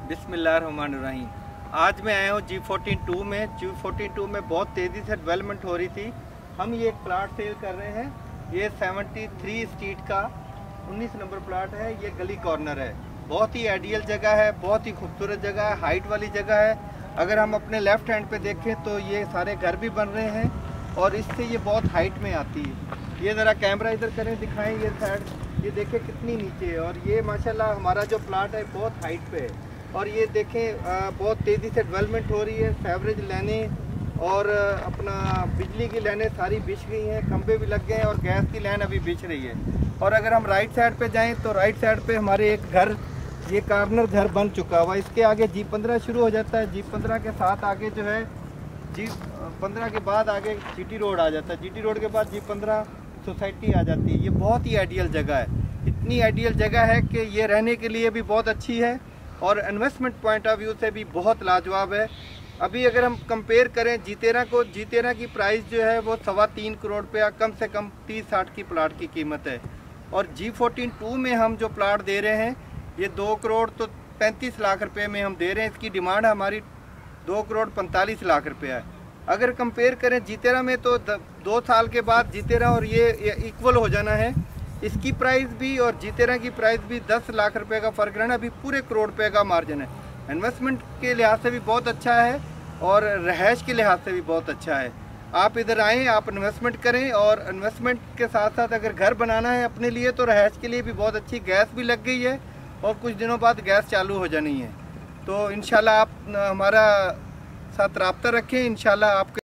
बिस्मिल्लाहिर्रहमानिर्रहीम। आज मैं आया हूँ G14-2 में। G14-2 में बहुत तेज़ी से डेवलपमेंट हो रही थी। हम ये एक प्लाट सेल कर रहे हैं। ये 73 स्ट्रीट का 19 नंबर प्लाट है। ये गली कॉर्नर है। बहुत ही आइडियल जगह है, बहुत ही खूबसूरत जगह है, हाइट वाली जगह है। अगर हम अपने लेफ़्ट हैंड पे देखें तो ये सारे घर भी बन रहे हैं और इससे ये बहुत हाइट में आती है। ये ज़रा कैमरा इधर करें, दिखाएं ये साइड, ये देखें कितनी नीचे है। और ये माशाल्लाह हमारा जो प्लाट है बहुत हाइट पे है। और ये देखें बहुत तेज़ी से डेवलपमेंट हो रही है। सेवरेज लाइनें और अपना बिजली की लाइनें सारी बिछ गई हैं, खंभे भी लग गए हैं और गैस की लाइन अभी बिछ रही है। और अगर हम राइट साइड पे जाएं तो राइट साइड पे हमारे एक घर, ये कॉर्नर घर बन चुका हुआ। इसके आगे G15 शुरू हो जाता है। G15 के साथ आगे जो है G15 के बाद आगे GT रोड आ जाता है। GT रोड के बाद G15 सोसाइटी आ जाती है। ये बहुत ही आइडियल जगह है। इतनी आइडियल जगह है कि ये रहने के लिए भी बहुत अच्छी है और इन्वेस्टमेंट पॉइंट ऑफ व्यू से भी बहुत लाजवाब है। अभी अगर हम कंपेयर करें G13 को, G13 की प्राइस जो है वो 3.25 करोड़ रुपया, कम से कम 30-60 की प्लाट की कीमत है। और G14-2 में हम जो प्लाट दे रहे हैं ये 2 करोड़ तो 35 लाख रुपए में हम दे रहे हैं। इसकी डिमांड हमारी 2 करोड़ 45 लाख रुपया है। अगर कंपेयर करें G13 में तो 2 साल के बाद G13 और ये इक्वल हो जाना है। इसकी प्राइस भी और G13 की प्राइस भी 10 लाख रुपए का फ़र्क रहना, अभी पूरे करोड़ रुपए का मार्जिन है। इन्वेस्टमेंट के लिहाज से भी बहुत अच्छा है और रहायश के लिहाज से भी बहुत अच्छा है। आप इधर आएँ, आप इन्वेस्टमेंट करें और इन्वेस्टमेंट के साथ साथ अगर घर बनाना है अपने लिए तो रहायश के लिए भी बहुत अच्छी, गैस भी लग गई है और कुछ दिनों बाद गैस चालू हो जानी है। तो इंशाल्लाह आप हमारा साथ रब्ता रखें, इंशाल्लाह आपके